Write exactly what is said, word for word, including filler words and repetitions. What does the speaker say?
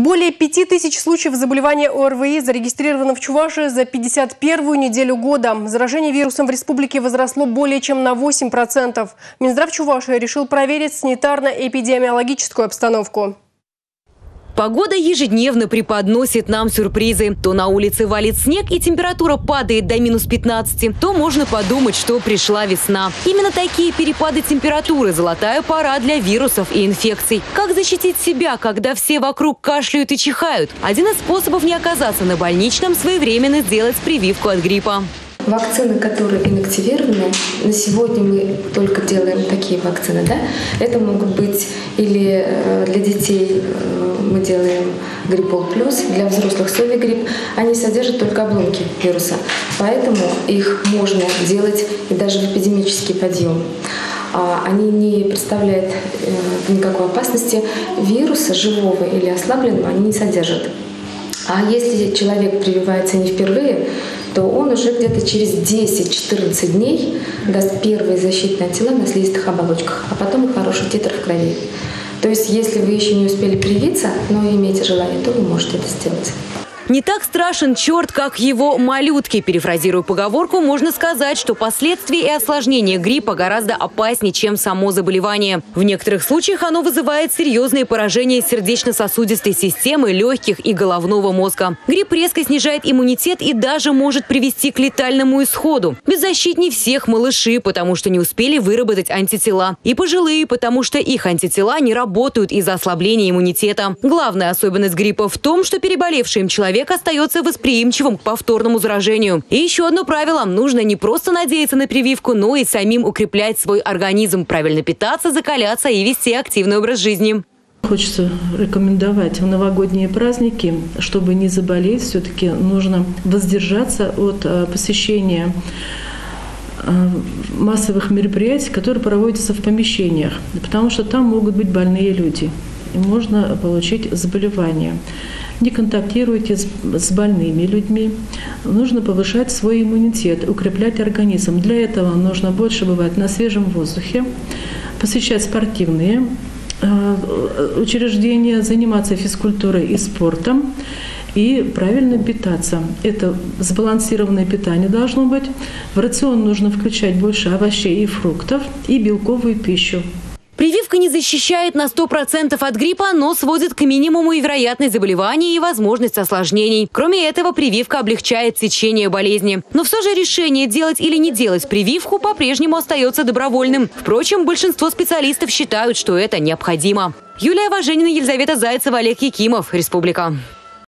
Более пяти тысяч случаев заболевания ОРВИ зарегистрировано в Чувашии за пятьдесят первую неделю года. Заражение вирусом в республике возросло более чем на восемь процентов. Минздрав Чувашии решил проверить санитарно-эпидемиологическую обстановку. Погода ежедневно преподносит нам сюрпризы. То на улице валит снег и температура падает до минус пятнадцати, то можно подумать, что пришла весна. Именно такие перепады температуры – золотая пора для вирусов и инфекций. Как защитить себя, когда все вокруг кашляют и чихают? Один из способов не оказаться на больничном – своевременно сделать прививку от гриппа. Вакцины, которые инактивированы, на сегодня мы только делаем такие вакцины, да? Это могут быть или для детей мы делаем гриппол плюс, для взрослых совигрипп. Они содержат только обломки вируса, поэтому их можно делать и даже в эпидемический подъем. Они не представляют никакой опасности. Вируса живого или ослабленного они не содержат. А если человек прививается не впервые, то он уже где-то через десять-четырнадцать дней даст первые защитные антитела на слизистых оболочках, а потом и хороший титр в крови. То есть, если вы еще не успели привиться, но имеете желание, то вы можете это сделать. Не так страшен черт, как его малютки. Перефразируя поговорку, можно сказать, что последствия и осложнения гриппа гораздо опаснее, чем само заболевание. В некоторых случаях оно вызывает серьезные поражения сердечно-сосудистой системы, легких и головного мозга. Грипп резко снижает иммунитет и даже может привести к летальному исходу. Беззащитнее всех малыши, потому что не успели выработать антитела. И пожилые, потому что их антитела не работают из-за ослабления иммунитета. Главная особенность гриппа в том, что переболевший им человек Человек остается восприимчивым к повторному заражению. И еще одно правило – нужно не просто надеяться на прививку, но и самим укреплять свой организм, правильно питаться, закаляться и вести активный образ жизни. Хочется рекомендовать в новогодние праздники, чтобы не заболеть, все-таки нужно воздержаться от посещения массовых мероприятий, которые проводятся в помещениях, потому что там могут быть больные люди, и можно получить заболевание. Не контактируйте с, с больными людьми. Нужно повышать свой иммунитет, укреплять организм. Для этого нужно больше бывать на свежем воздухе, посещать спортивные э, учреждения, заниматься физкультурой и спортом и правильно питаться. Это сбалансированное питание должно быть. В рацион нужно включать больше овощей и фруктов и белковую пищу. Прививка не защищает на сто процентов от гриппа, но сводит к минимуму и вероятность заболеваний, и возможность осложнений. Кроме этого, прививка облегчает течение болезни. Но все же решение, делать или не делать прививку, по-прежнему остается добровольным. Впрочем, большинство специалистов считают, что это необходимо. Юлия Важенина, Елизавета Зайцева, Олег Якимов. Республика.